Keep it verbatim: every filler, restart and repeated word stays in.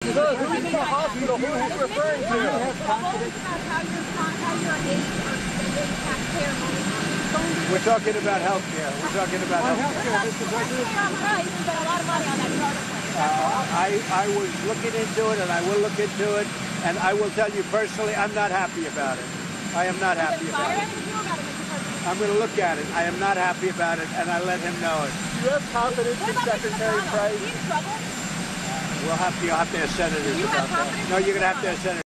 Who's in the hospital? Who is he referring to? We're talking about health care. We're talking about health care. Mister President. Uh, I, I was looking into it, and I will look into it, and I will tell you personally, I'm not happy about it. I am not happy about it. I'm going to look at it. I am not happy about it, and I let him know it. Do you have confidence in Secretary Price? We'll have to, you'll have to ask senators about that. No, you're going to have to ask senators.